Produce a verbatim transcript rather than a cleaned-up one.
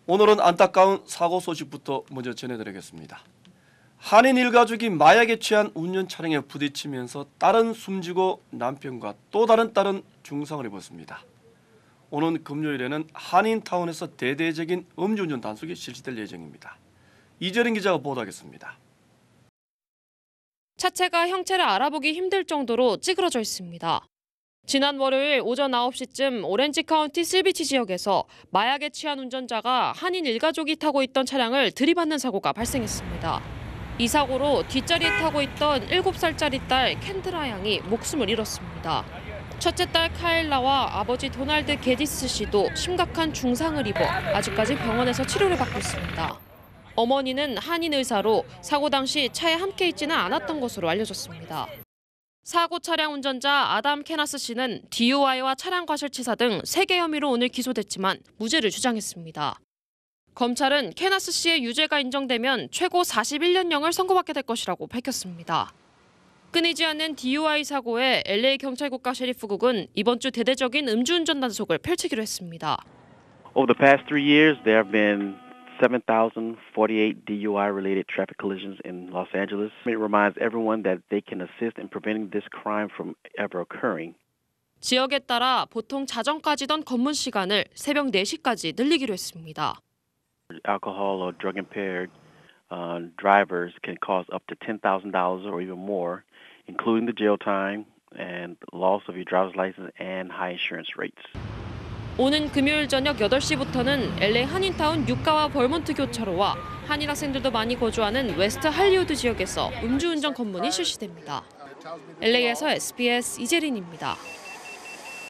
오늘은 안타까운 사고 소식부터 먼저 전해드리겠습니다. 한인 일가족이 마약에 취한 운전 차량에 부딪히면서 딸은 숨지고 남편과 또 다른 딸은 중상을 입었습니다. 오는 금요일에는 한인타운에서 대대적인 음주운전 단속이 실시될 예정입니다. 이재린 기자가 보도하겠습니다. 차체가 형체를 알아보기 힘들 정도로 찌그러져 있습니다. 지난 월요일 오전 아홉 시쯤 오렌지 카운티 실비치 지역에서 마약에 취한 운전자가 한인 일가족이 타고 있던 차량을 들이받는 사고가 발생했습니다. 이 사고로 뒷자리에 타고 있던 일곱 살짜리 딸 캔드라 양이 목숨을 잃었습니다. 첫째 딸 카일라와 아버지 도널드 게디스 씨도 심각한 중상을 입어 아직까지 병원에서 치료를 받고 있습니다. 어머니는 한인 의사로 사고 당시 차에 함께 있지는 않았던 것으로 알려졌습니다. 사고 차량 운전자 아담 케나스 씨는 디유아이와 차량 과실치사 등 세 개 혐의로 오늘 기소됐지만 무죄를 주장했습니다. 검찰은 케나스 씨의 유죄가 인정되면 최고 사십일 년형을 선고받게 될 것이라고 밝혔습니다. 끊이지 않는 디유아이 사고에 엘에이 경찰국과 셰리프국은 이번 주 대대적인 음주운전 단속을 펼치기로 했습니다. Over the past three years, there have been seven thousand forty-eight D U I-related traffic collisions in Los Angeles. It reminds everyone that they can assist in preventing this crime from ever occurring. 지역에 따라 보통 자정까지던 검문 시간을 새벽 네 시까지 늘리기로 했습니다. Alcohol or drug-impaired uh, drivers can cause up to ten thousand dollars or even more, including the jail time and loss of your driver's license and high insurance rates. 오는 금요일 저녁 여덟 시부터는 엘에이 한인타운 유가와 벌몬트 교차로와 한인 학생들도 많이 거주하는 웨스트 할리우드 지역에서 음주운전 검문이 실시됩니다. 엘에이에서 에스비에스 이재린입니다.